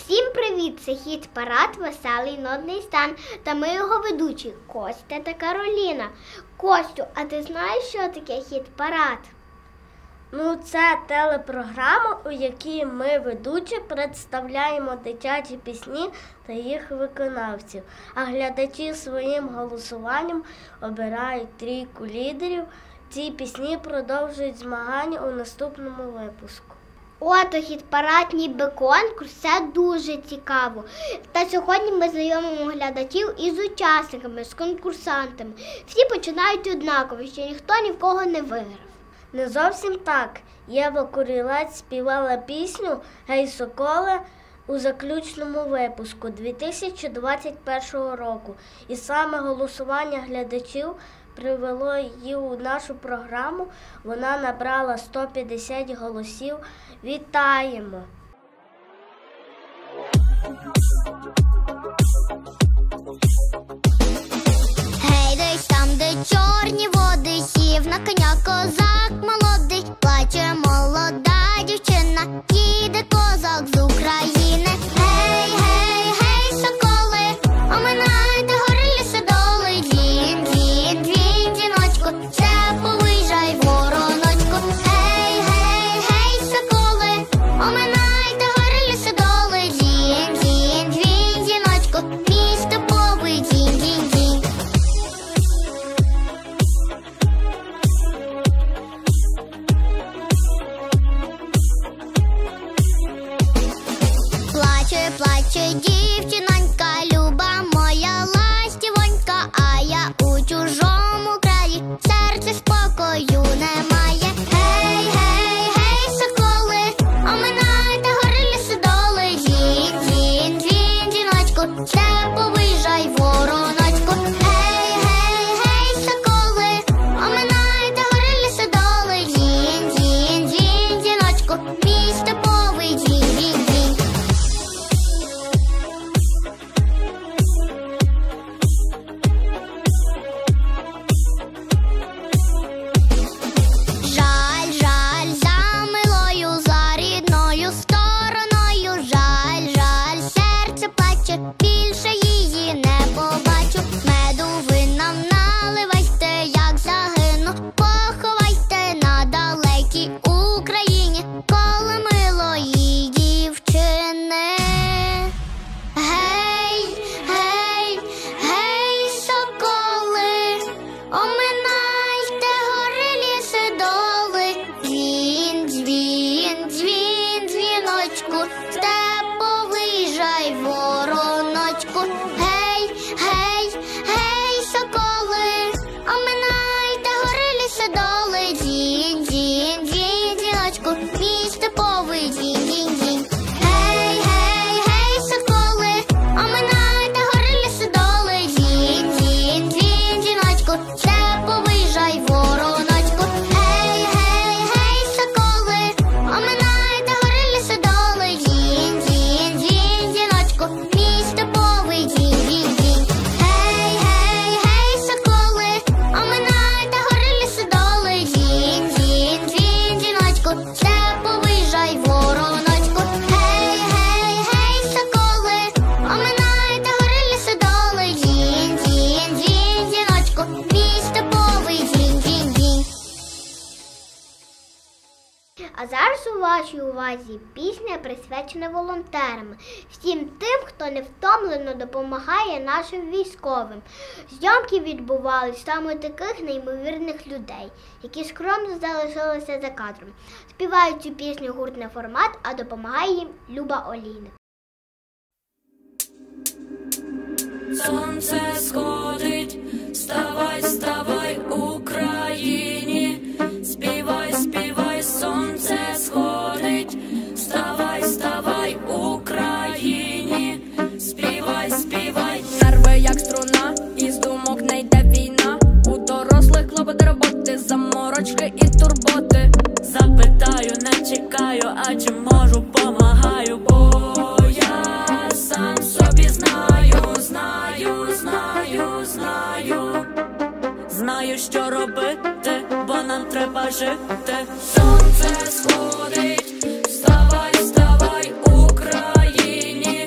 Всім привіт! Це хіт-парад «Веселий нудний стан» та ми його ведучі Костя та Кароліна. Костю, а ти знаєш, що таке хіт-парад? Це телепрограма, у якій ми, ведучі, представляємо дитячі пісні та їх виконавців, а глядачі своїм голосуванням обирають трійку лідерів. Ці пісні продовжують змагання у наступному випуску. Ото хіт-парад ніби конкурс, це дуже цікаво. Та сьогодні ми знайомимо глядачів із учасниками, з конкурсантами. Всі починають однаково, що ніхто ні в кого не виграв. Не зовсім так. Єва Курилець співала пісню «Гей, соколе» у заключному випуску 2021 року. І саме голосування глядачів привело її у нашу програму. Вона набрала 150 голосів. Вітаємо! Гей, десь там, де чорні води, сів на коня козак молодий, плаче молода дівчина, їде козак з України. Гей, гей, гей, соколи, оминайте гори ліси доли, дзвін, дзвін, дзвін, дзвіночку, степу виїжджай, вороночку. Гей, гей, гей, соколи, оминайте гори ліси доли, дзвін, дзвін, дзвін, дзвіночку, мій степовий дзвін, дзвін, дзвін. Плаче, плаче дівчинонька, люба моя ластівонька, а я у чужому краї, серце спокою немає. Гей, гей, гей, соколи, оминайте гори ліси доли, дзвін, дзвін, дзвін, дзвіночку, степу виїжджай, вороночку. Гей, гей, гей, соколи, оминайте гори ліси доли, дзвін, дзвін, дзвін, дзвіночку, мій степовий дзвін, дзвін, дзвін. Жаль, жаль, за милою, за рідною стороною, жаль, жаль, серце плаче, більше її не побачу. Меду ви нам наливайте, як загину, поховайте на далекій Україні коло милої дівчини. Гей, гей, гей, соколи, оминайте гори ліси доли, дзвін, дзвін, дзвін, дзвіночку, степу виїжджай, вороночку. Гей, гей, гей, соколи, оминайте гори ліси доли, дзвін, дзвін, дзвін, дзвіночку, мій степовий дзвін, дзвін, дзвін. Гей, гей, гей, соколи, оминайте гори ліси доли, дзвін, дзвін, дзвін, дзвіночку, степу виїжджай, вороночку. Гей, гей, гей, соколи, оминайте гори ліси доли, дзвін, дзвін, дзвін, дзвіночку, мій степовий дзвін, дзвін, дзвін. Гей, гей, гей, соколи, оминайте гори ліси доли, дзвін, дзвін, дзвін, дзвіночку, степу виїжджай, вороночку. Гей, гей, гей, соколи, оминайте гори ліси доли, дзвін, дзвін, дзвін, дзвіночку, мій степовий дзвін, дзвін, дзвін. А зараз у вашій увазі пісня, присвячена волонтерам, всім тим, хто невтомлено допомагає нашим військовим. Зйомки відбувались саме таких неймовірних людей, які скромно залишилися за кадром. Співають цю пісню гурт «Неформат», а допомагає їм Люба Олійник. Сонце сходить, вставай, вставай, Україні, співай, співай, сонце сходить, вставай, вставай, Україні, співай, співай. Нерви як струна, із думок не йде війна, у дорослих клопоти роботи, заморочки і турботи. Запитаю, не чекаю, а чи можу, помагаю, бо я сам собі знаю, знаю, знаю, знаю. Знаю, що робити, бо нам треба жити. Сонце сходить, вставай, вставай, Україні,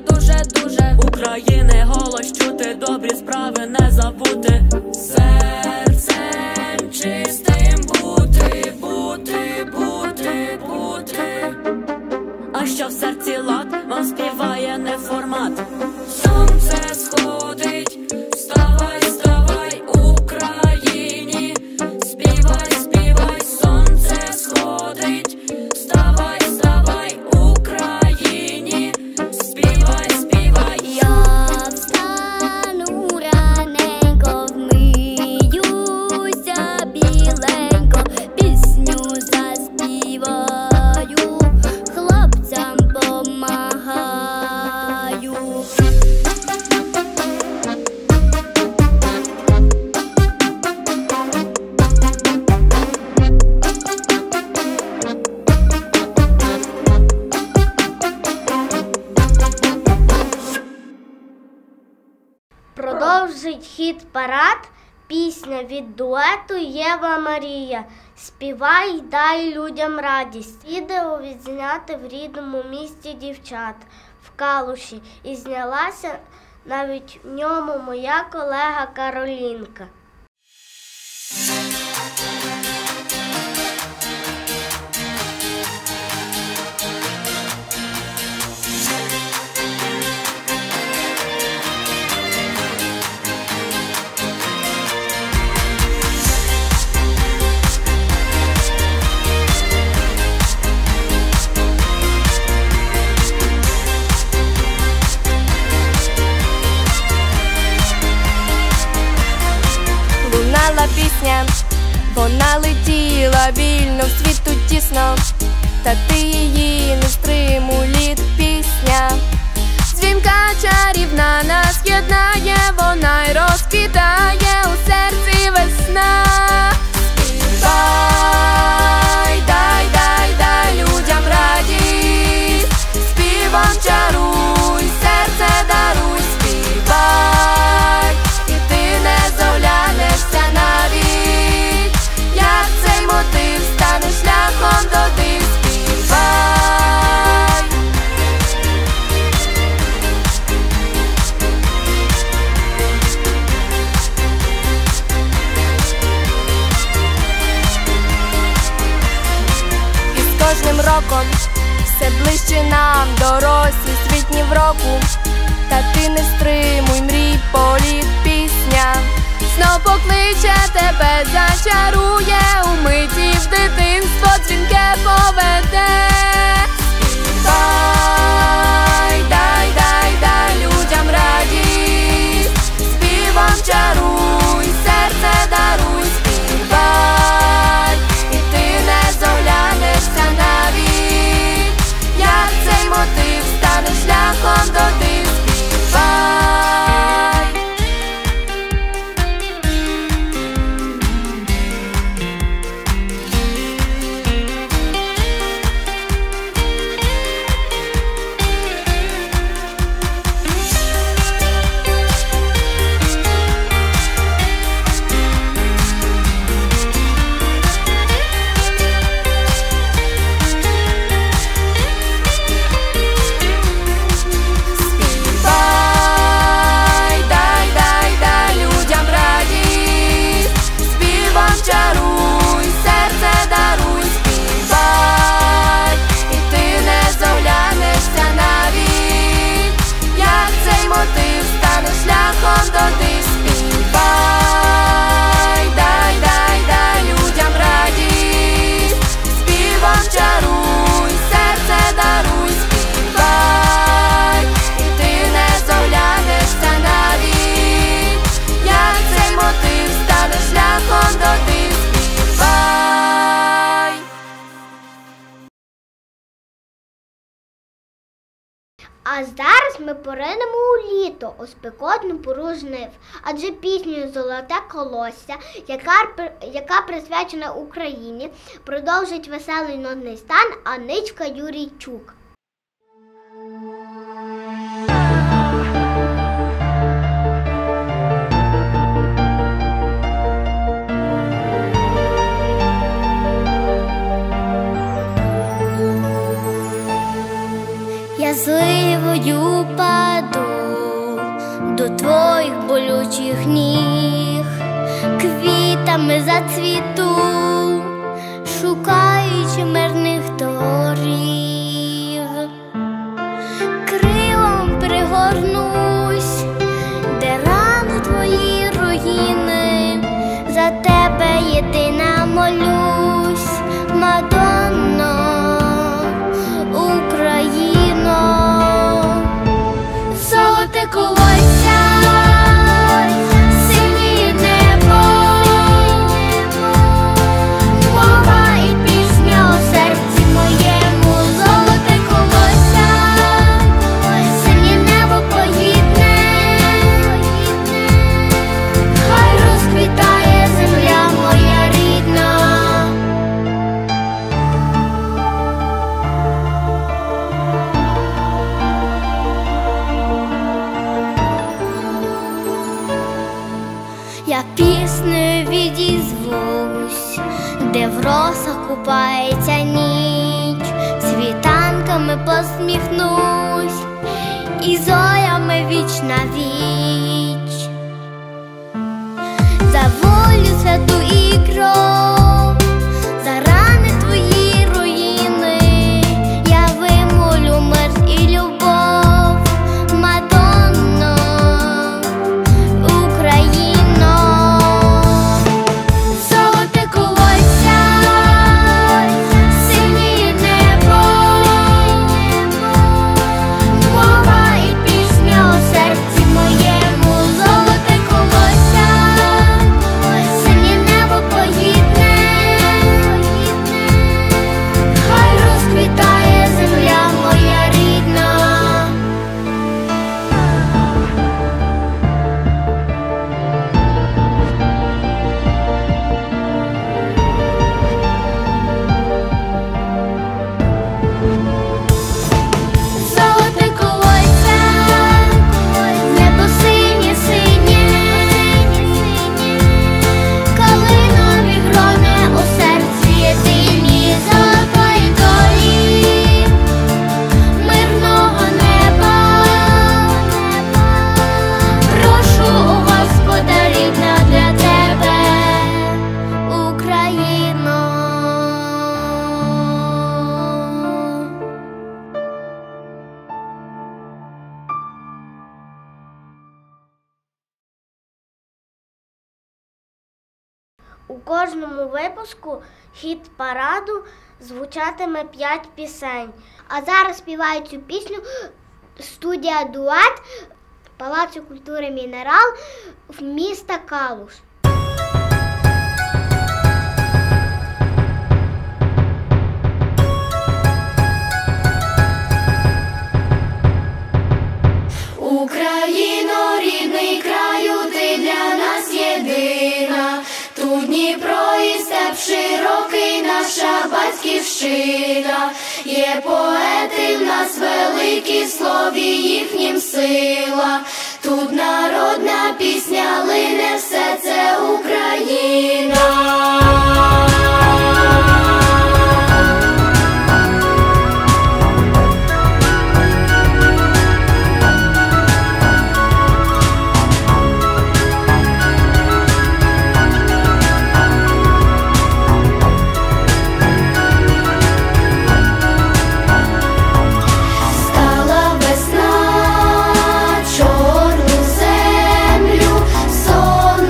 дуже України голос чути, добрі справи не забути. Серцем чистим бути. А що в серці лад, вам співає не формат. Сонце сходить, вставай, Україні. Співай, сонце сходить. Вставай, Україні. Співай. Я встану раненько, вмиюся біленько, пісню заспіваю, хлопцям помагаю. Продовжить хіт-парад пісня від дуету Єва Марія «Співай, дай людям радість». Відео відзняти в рідному місті дівчат в Калуші, і знялася навіть в ньому моя колега Каролінка. Лунала пісня, вона летіла вільно, в світу тісно, та ти її не стримуй, лід пісня. Дзвінка чарівна нас єднає, вона й розквітає у серці весна. Співай, дай людям радість, співом чаруй, серце даруй, співай, і ти не зоглянешся навіть, як цей мотив стане шляхом до див. Співай. І з кожним роком все ближче нам дорослі світні в року, та ти не стримуй мрій, політ пісня знов покличе тебе, зачарує у миті в дитинство, дзвінке поведе. Співай, дай людям радість, співом чаруй, серце даруй, співай, і ти не зоглянешся навіть, як цей мотив стане шляхом до див. Співай. А зараз ми поринемо у літо, у спекотну пору жнив. Адже піснею «Золоте колосся», яка присвячена Україні, продовжить веселий нотний стан Аничка Юрійчук. Я зливою до твоїх болючих ніг, квітами зацвіту, шукаючи мирних доріг. Крилом пригорнусь, де рани твої руїни, за тебе єдина молюсь, Мадонно, Україно. Золоте колосся, синє небо, мова і пісня у серці моєму. Золоте колосся, синє небо погідне, хай розквітає земля моя рідна. Я піснею відізвусь, де в росах купається ніч, світанками посміхнусь і зорями віч на віч. За волю святу і кров, за рани твої руїни, я вимолю мир і любов, Мадонно, Україно. Золоте колосся, синє небо, мова і пісня у серці моєму. Золоте колосся, синє небо погідне, хай розквітає земля моя рідна. Золоте колосся, небо синє, калинові грони у серці єдині, золотої долі, мирного неба. Прошу у Господа рідна для тебе, Україно. У кожному випуску хіт-параду звучатиме 5 пісень. А зараз співають цю пісню студія «Дует» Палацу культури «Мінерал» в міста Калуш. Україно, рідний краю, ти для нас єдина. Тут Дніпро і степ широкий, наша батьківщина. Є поети в нас великі, в слові їхнім сила. Тут народна пісня лине, все це Україна. Стала весна, чорну землю, сон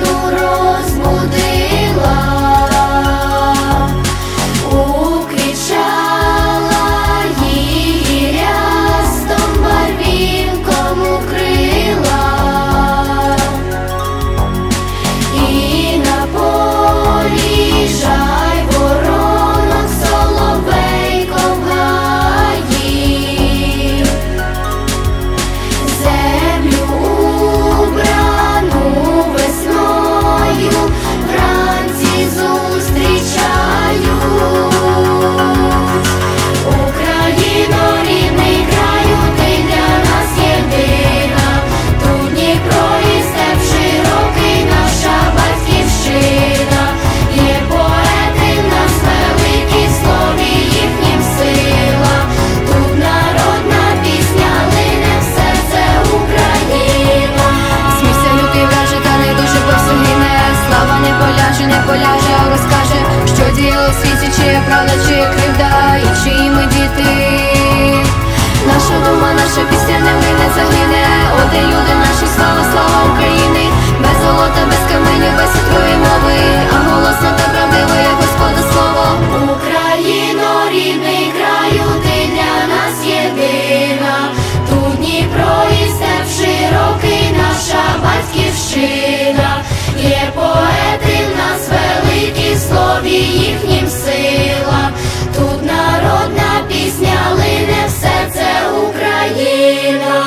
загине. Оде люди наші, слава, слава України. Без золота, без каменю, без хитрої мови, а голосно та правдиво, як Господа слово. Україно, рідний краю, ти для нас єдина. Тут Дніпро і степ широкий, наша батьківщина. Є поети в нас великі, в слові їхнім сила. Тут народна пісня лине, все це Україна.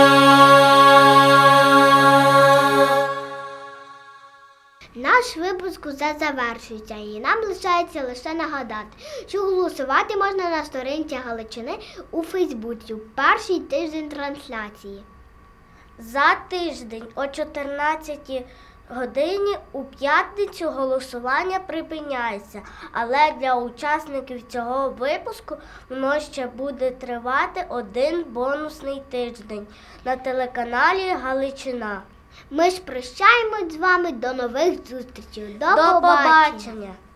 Наш випуск уже завершується, і нам лишається лише нагадати, що голосувати можна на сторінці Галичини у Фейсбуці у перший тиждень трансляції. За тиждень о 14 годині у п'ятницю голосування припиняється, але для учасників цього випуску воно ще буде тривати один бонусний тиждень на телеканалі Галичина. Ми ж прощаємось з вами, до нових зустрічей. До До побачення!